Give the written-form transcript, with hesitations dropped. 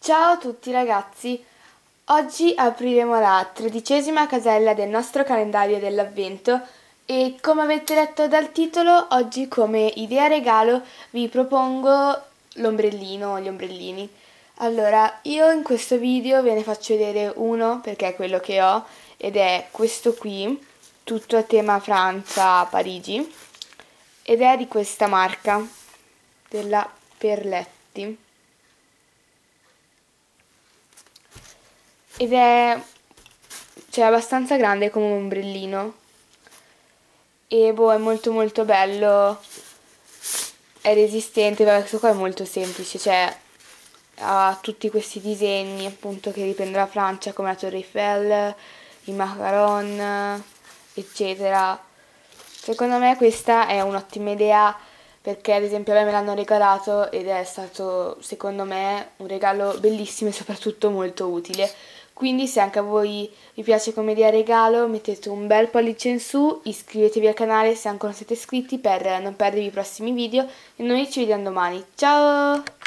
Ciao a tutti ragazzi, oggi apriremo la 13ª casella del nostro calendario dell'avvento e come avete letto dal titolo, oggi come idea regalo vi propongo l'ombrellino, gli ombrellini. Allora, io in questo video ve ne faccio vedere uno perché è quello che ho ed è questo qui, tutto a tema Francia, Parigi, ed è di questa marca, della Perletti. Ed è abbastanza grande come un ombrellino e boh, è molto molto bello, è resistente, perché questo qua è molto semplice, ha tutti questi disegni appunto che riprende dalla Francia come la Torre Eiffel, i macaron, eccetera. Secondo me questa è un'ottima idea perché ad esempio a me l'hanno regalato ed è stato secondo me un regalo bellissimo e soprattutto molto utile. Quindi se anche a voi vi piace come idea regalo mettete un bel pollice in su, iscrivetevi al canale se ancora non siete iscritti per non perdervi i prossimi video e noi ci vediamo domani. Ciao!